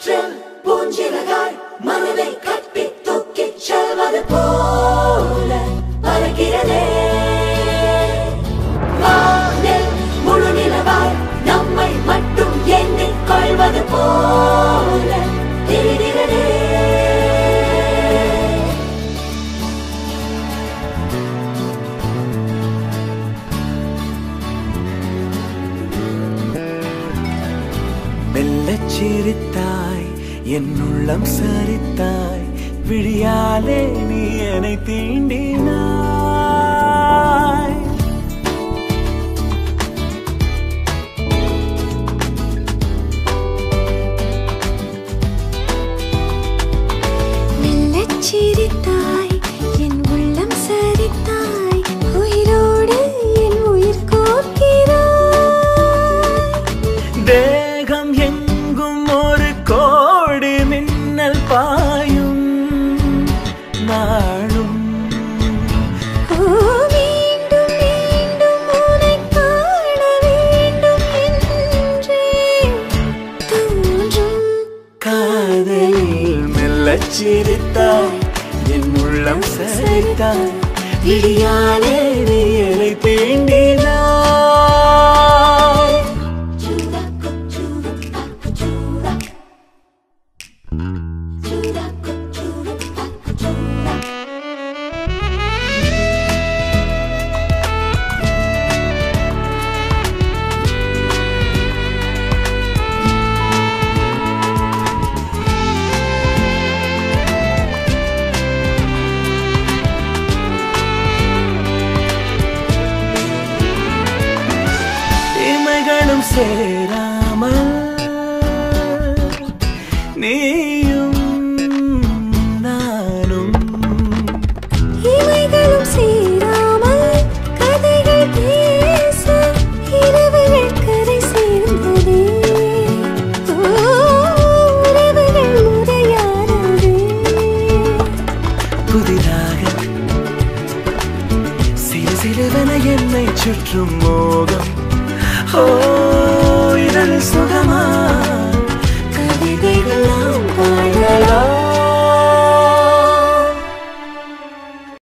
காற்றில் பூஞ்சிறகாய் மனதை கட்டி தூக்கிச் செல்வது போல பறக்கிறதே. வானில் முழு நிலவாய் நம்மை மட்டும் எண்ணிக் கொள்வது போல தெரிகிறதே. மெல்லச் சிரித்தாய் என் உள்ளம் சரித்தாய் விழியாலே நீ என்னை தீண்டினாய். மெல்லச் சிரித்தாய் என் உள்ளம் சரித்தாய் உயிரோடு என் உயிர் கோர்க்கிறாய். தேகம் எங்கும் ஒரு கோடி மின்னல் பாயும் நாளும் மீண்டும் மீண்டும் உன்னை காண வேண்டும் என்றே தோன்றும் காதல். மெல்லச் சிரித்தாய் என் உள்ளம் சரித்தாய் விழியாலே நீ என்னை தீண்டினாய். இமைகளும் சேராமல் நீயும் நானும் இமைகளும் சேராமல் கதைகள் பேச இரவுகள் கரை சேர்ந்ததே. உறவுகள் முறையானதே. புதிதாக சிறு சிறுவன என்னை சுற்றும்